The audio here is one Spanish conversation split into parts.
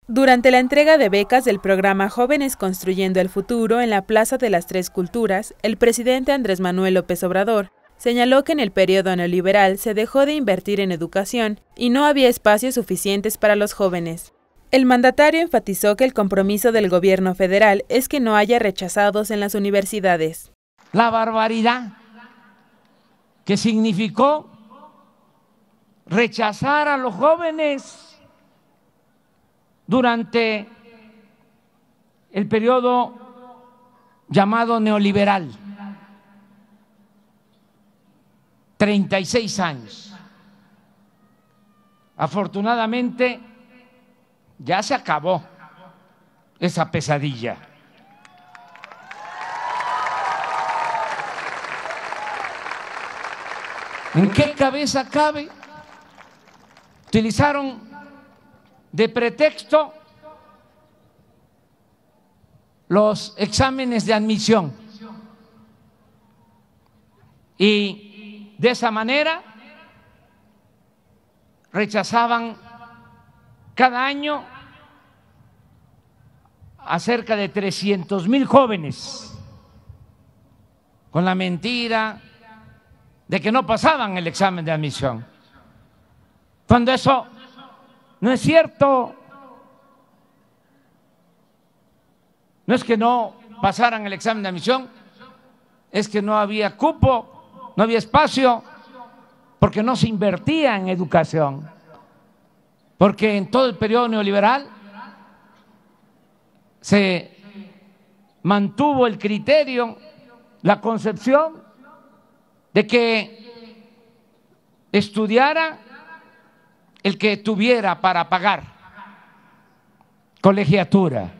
Durante la entrega de becas del programa Jóvenes Construyendo el Futuro en la Plaza de las Tres Culturas, el presidente Andrés Manuel López Obrador señaló que en el periodo neoliberal se dejó de invertir en educación y no había espacios suficientes para los jóvenes. El mandatario enfatizó que el compromiso del gobierno federal es que no haya rechazados en las universidades. La barbaridad que significó rechazar a los jóvenes durante el periodo llamado neoliberal, 36 años. Afortunadamente ya se acabó esa pesadilla. ¿En qué cabeza cabe? Utilizaron de pretexto los exámenes de admisión y de esa manera rechazaban cada año a cerca de 300,000 jóvenes con la mentira de que no pasaban el examen de admisión, cuando eso no es cierto. No es que no pasaran el examen de admisión, es que no había cupo, no había espacio, porque no se invertía en educación, porque en todo el periodo neoliberal se mantuvo el criterio, la concepción de que estudiara el que tuviera para pagar colegiatura.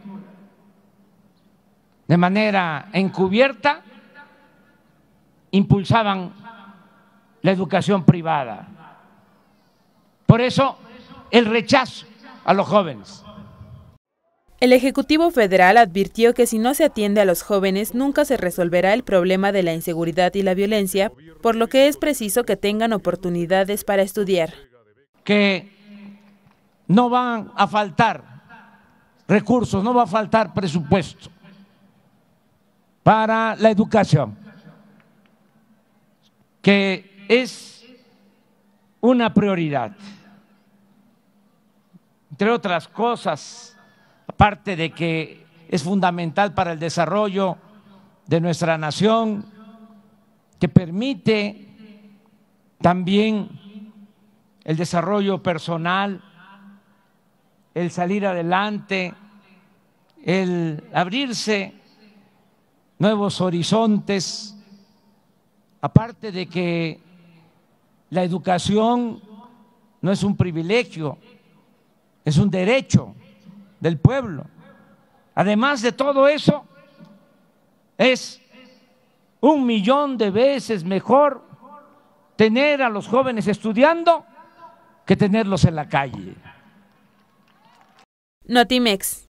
De manera encubierta impulsaban la educación privada. Por eso el rechazo a los jóvenes. El Ejecutivo Federal advirtió que si no se atiende a los jóvenes nunca se resolverá el problema de la inseguridad y la violencia, por lo que es preciso que tengan oportunidades para estudiar. Que no van a faltar recursos, no va a faltar presupuesto para la educación, que es una prioridad. Entre otras cosas, aparte de que es fundamental para el desarrollo de nuestra nación, que permite también el desarrollo personal, el salir adelante, el abrirse nuevos horizontes, aparte de que la educación no es un privilegio, es un derecho del pueblo. Además de todo eso, es 1,000,000 de veces mejor tener a los jóvenes estudiando que tenerlos en la calle. Notimex.